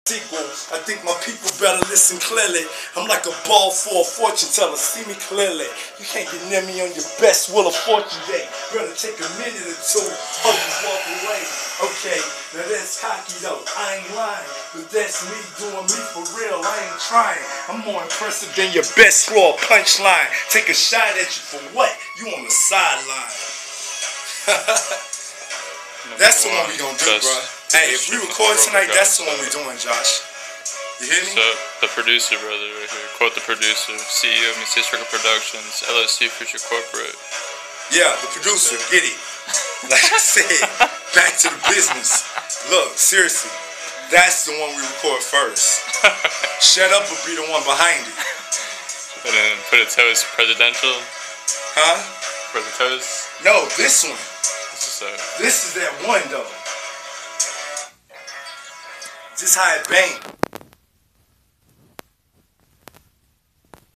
sequel. I think my people better listen clearly. I'm like a ball for a fortune teller. See me clearly. You can't get near me on your best Wheel of Fortune day. Better take a minute or two. Or you walk away. Okay, now that's cocky though. I ain't lying. But that's me doing me for real. I ain't trying. I'm more impressive than your best raw punchline. Take a shot at you for what? You on the sideline. That's the one we gonna do, bro. Hey, if we record tonight, that's the one we doing, Josh. You hear me? So, the producer, brother, right here. Quote the producer. CEO of Mississippi Record Productions, LLC, Future Corporate. Yeah, the producer, get it. Like I said, back to the business. Look, seriously, that's the one we record first. Shut Up will be the one behind it. And then Put It Toast Presidential. Huh? For the toast. No, this one. This is that one, though. Just how it bang.